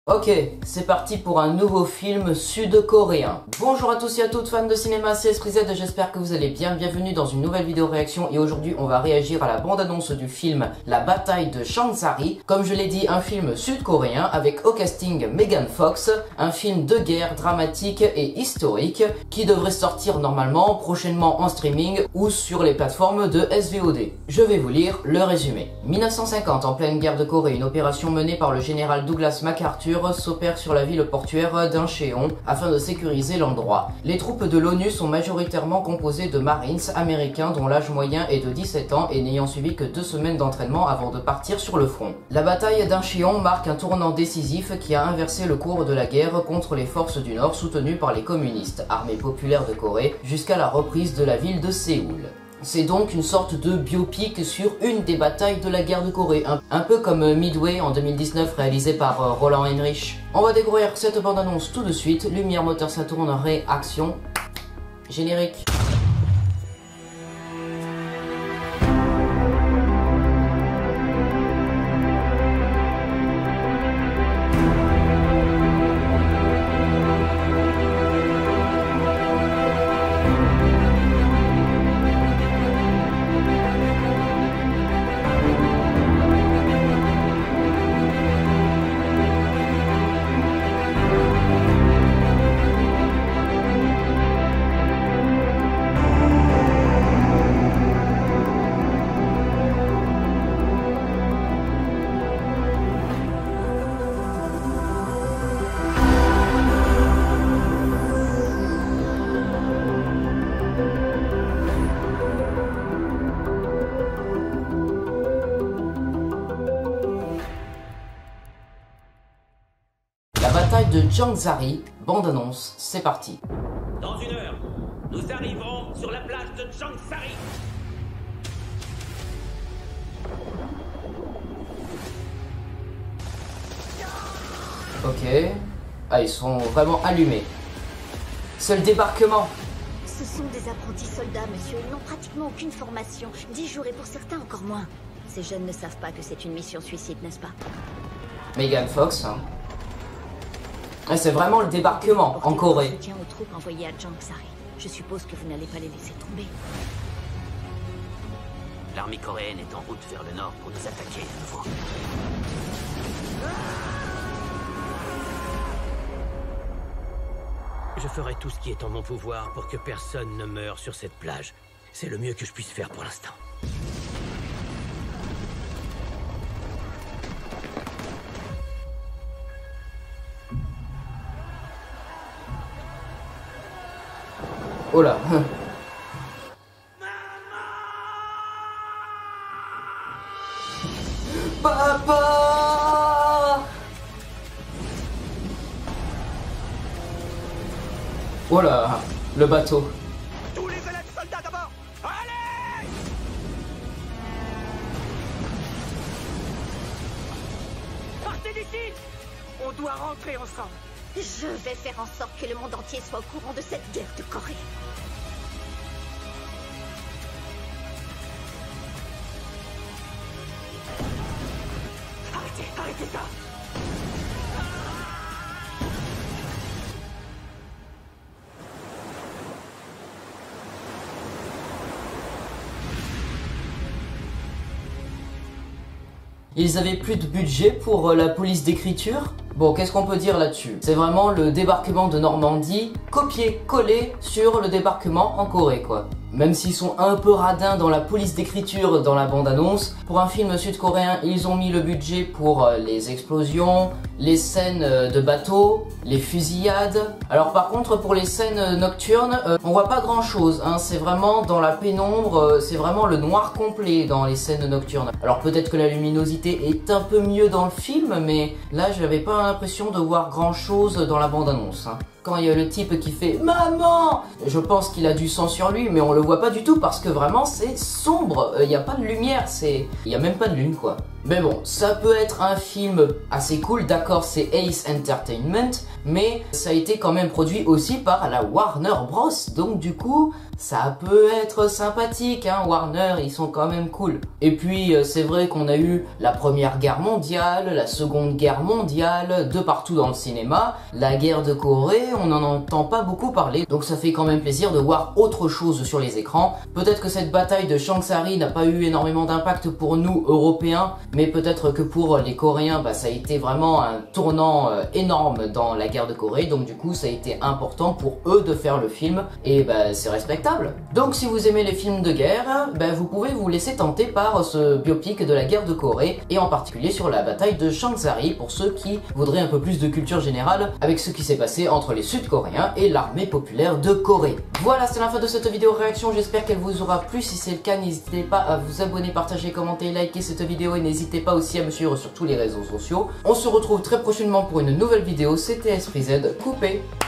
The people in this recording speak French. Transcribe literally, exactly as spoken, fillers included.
Ok, c'est parti pour un nouveau film sud-coréen. Bonjour à tous et à toutes fans de cinéma, c'est Esprit Z, j'espère que vous allez bien. Bienvenue dans une nouvelle vidéo réaction et aujourd'hui on va réagir à la bande-annonce du film La bataille de Changsari. Comme je l'ai dit, un film sud-coréen avec au casting Megan Fox, un film de guerre dramatique et historique qui devrait sortir normalement prochainement en streaming ou sur les plateformes de S V O D. Je vais vous lire le résumé. mille neuf cent cinquante, en pleine guerre de Corée, une opération menée par le général Douglas MacArthur s'opère sur la ville portuaire d'Incheon afin de sécuriser l'endroit. Les troupes de l'ONU sont majoritairement composées de Marines américains dont l'âge moyen est de dix-sept ans et n'ayant suivi que deux semaines d'entraînement avant de partir sur le front. La bataille d'Incheon marque un tournant décisif qui a inversé le cours de la guerre contre les forces du Nord soutenues par les communistes, armée populaire de Corée, jusqu'à la reprise de la ville de Séoul. C'est donc une sorte de biopic sur une des batailles de la guerre de Corée, un, un peu comme Midway en deux mille dix-neuf réalisé par euh, Roland Emmerich. On va découvrir cette bande-annonce tout de suite. Lumière, moteur, ça tourne, réaction, générique. La bataille de Changsari, bande-annonce, c'est parti. Dans une heure, nous arriverons sur la plage de Changsari. Ok. Ah, ils sont vraiment allumés. C'est le débarquement. Ce sont des apprentis soldats, monsieur. Ils n'ont pratiquement aucune formation. Dix jours et pour certains encore moins. Ces jeunes ne savent pas que c'est une mission suicide, n'est-ce pas? Megan Fox, hein. C'est vraiment le débarquement en Corée. Soutien aux troupes envoyées à Changsari. Je suppose que vous n'allez pas les laisser tomber. L'armée coréenne est en route vers le nord pour nous attaquer à nouveau. Je ferai tout ce qui est en mon pouvoir pour que personne ne meure sur cette plage. C'est le mieux que je puisse faire pour l'instant. Oh là. Papa. Oh là, le bateau. Tous les élèves soldats d'abord. Allez! Partez d'ici! On doit rentrer ensemble. Je vais faire en sorte que le monde entier soit au courant de cette guerre de Corée. Arrêtez, arrêtez ça! Ils avaient plus de budget pour la police d'écriture. Bon, qu'est-ce qu'on peut dire là-dessus? C'est vraiment le débarquement de Normandie copié-collé sur le débarquement en Corée, quoi. Même s'ils sont un peu radins dans la police d'écriture dans la bande-annonce, pour un film sud-coréen, ils ont mis le budget pour les explosions, les scènes de bateau, les fusillades. Alors par contre, pour les scènes nocturnes, euh, on voit pas grand-chose, hein. C'est vraiment dans la pénombre, euh, c'est vraiment le noir complet dans les scènes nocturnes. Alors peut-être que la luminosité est un peu mieux dans le film, mais là, j'avais pas l'impression de voir grand-chose dans la bande-annonce, hein. Quand il y a le type qui fait « Maman !» je pense qu'il a du sang sur lui, mais on le voit pas du tout parce que vraiment c'est sombre, il n'y a pas de lumière, c'est... il n'y a même pas de lune, quoi. Mais bon, ça peut être un film assez cool, d'accord, c'est Ace Entertainment, mais ça a été quand même produit aussi par la Warner Bros. Donc du coup, ça peut être sympathique, hein, Warner, ils sont quand même cool. Et puis, c'est vrai qu'on a eu la Première Guerre mondiale, la Seconde Guerre mondiale, de partout dans le cinéma. La guerre de Corée, on n'en entend pas beaucoup parler, donc ça fait quand même plaisir de voir autre chose sur les écrans. Peut-être que cette bataille de Changsari n'a pas eu énormément d'impact pour nous, Européens, mais peut-être que pour les Coréens, bah, ça a été vraiment un tournant euh, énorme dans la guerre de Corée, donc du coup, ça a été important pour eux de faire le film, et bah, c'est respectable. Donc si vous aimez les films de guerre, ben vous pouvez vous laisser tenter par ce biopic de la guerre de Corée, et en particulier sur la bataille de Changsari, pour ceux qui voudraient un peu plus de culture générale avec ce qui s'est passé entre les Sud-Coréens et l'armée populaire de Corée. Voilà, c'est la fin de cette vidéo réaction, j'espère qu'elle vous aura plu. Si c'est le cas, n'hésitez pas à vous abonner, partager, commenter, liker cette vidéo, et n'hésitez pas aussi à me suivre sur tous les réseaux sociaux. On se retrouve très prochainement pour une nouvelle vidéo, c'était Esprit Z, coupé.